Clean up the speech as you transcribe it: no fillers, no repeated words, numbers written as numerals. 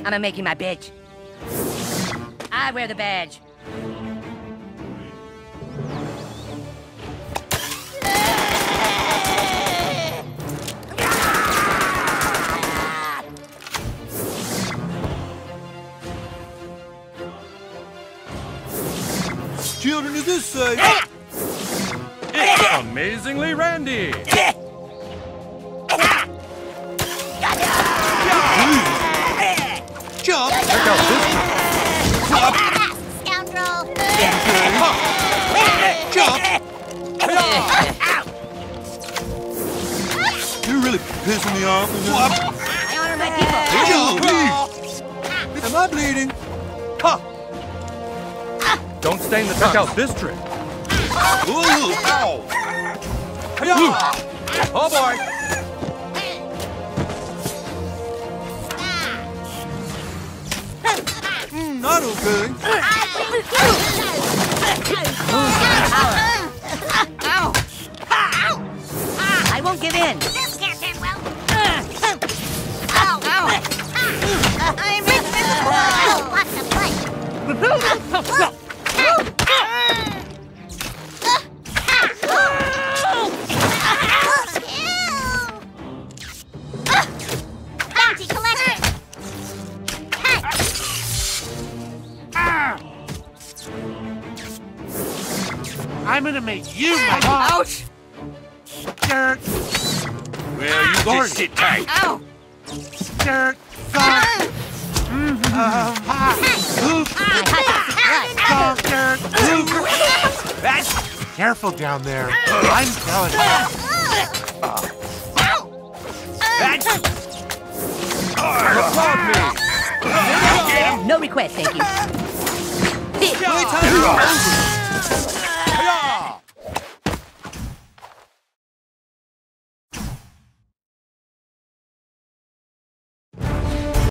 I'm making my bitch. I wear the badge. Children, is this safe? It's amazingly Randy. Jump! Check out this one. Scoundrel! Jump! You're really pissing me off. I honor my people. Jump! Am I bleeding? Ha! Don't stain the check out this trick. Ooh! Ow! Oh boy. Not okay. I won't give in. This can't end well. Ow! Ow! I'm invisible! What's the play? Bounty collected! I'm gonna make you my boss. Ouch! Dirt, Well, you just sit tight. Ow! dirt, salt. Salt, dirt. Careful down there. I'm telling you. Applaud me. No request, thank you. Playtime's over.